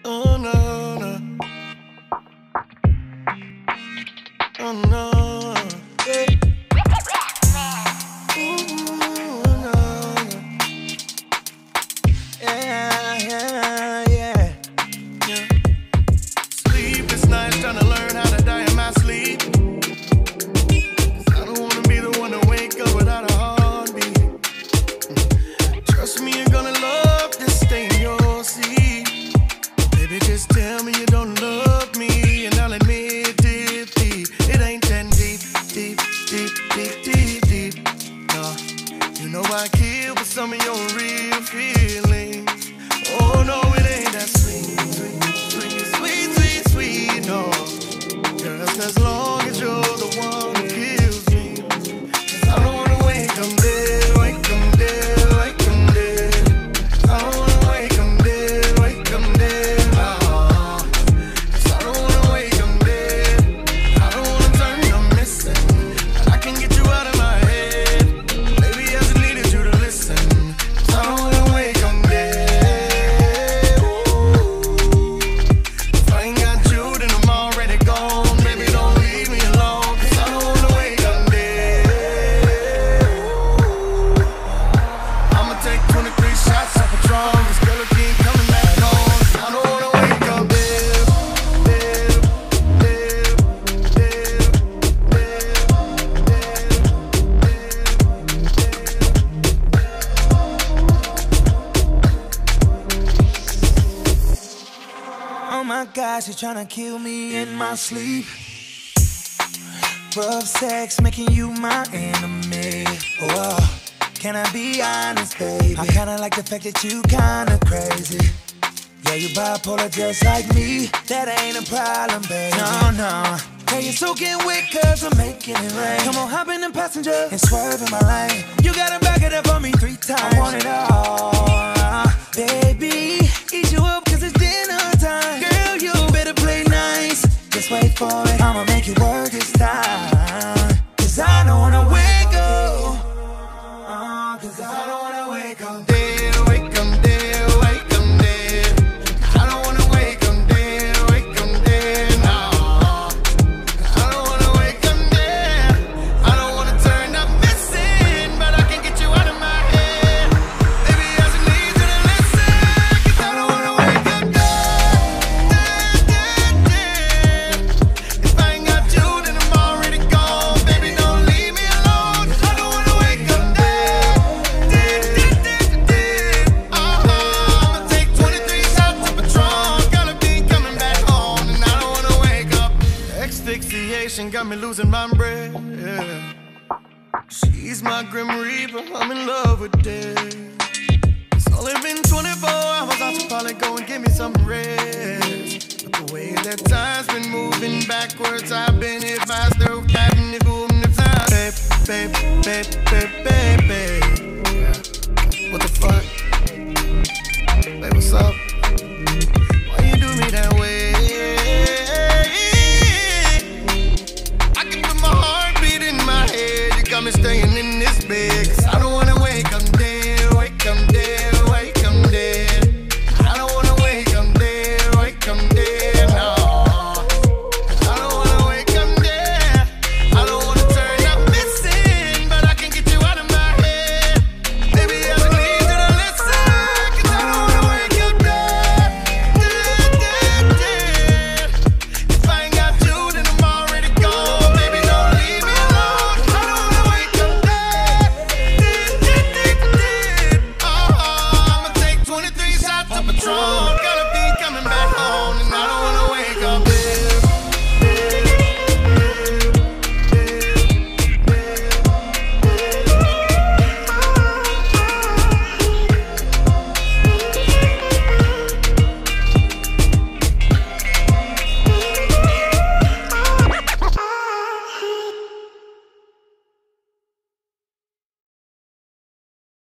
Oh no, no. Oh no. Yeah. Ooh, no, no. Yeah. Sleepless nights trying to learn how to die in my sleep. 'Cause I don't wanna be the one to wake up without a heartbeat. Trust me, you're gonna love to stay in your seat. Baby, just tell me you don't love me, and I'll admit it. It ain't that deep. No, you know I kill for some of your real feelings. Oh no, it ain't that sweet. No, just as long as you're the one who kills me. 'Cause I don't wanna wake up dead. I don't wanna wake up dead. No. 'Cause I don't wanna wake up dead. I don't wanna turn up missing. I can get you out of my head. Maybe I just needed you to listen. 'Cause I don't wanna wake up dead. Ooh. If I ain't got you, then I'm already gone. Baby, don't leave me alone. 'Cause I don't wanna wake up dead. Ooh. I'ma take 23 shots of Patron. This girl keep coming back home. I don't wanna wake up dead. Oh my gosh, you're trying to kill me in my sleep. Rough sex making you my enemy. Whoa, can I be honest, baby? I kinda like the fact that you kinda crazy. Yeah, you bipolar just like me. That ain't a problem, baby. No. Hey, you're soaking wet 'cause I'm making it rain. Come on, hop in the passenger and swerve in my lane. You gotta back it up for me 3 times. I want it all, baby. Eat you up 'cause it's dinner time. Girl, you better play nice. Just wait for it, I'ma make it work this time. 'Cause I don't wanna wake up. 'Cause I don't wanna wake up Dead. I don't wanna wake up dead. No. I don't wanna wake up dead. I don't wanna turn up missing, but I can get you out of my head. Baby, I just need you to listen. 'Cause I don't wanna wake up dead. If I ain't got you, then I'm already gone. Baby, don't leave me alone. I don't wanna wake up dead. I'ma take 23 shots of Patron. Gotta be coming back home, and I don't wanna wake up. Asphyxiation got me losing my breath. Yeah. She's my grim reaper. I'm in love with death. It's only been 24 hours. I should probably go and give me some rest. But the way that time's been moving backwards, I've been hit by through having it boom the time. Babe. What the fuck? Babe, what's up? Why you do me that way? I can feel my heartbeat in my head. You got me staying in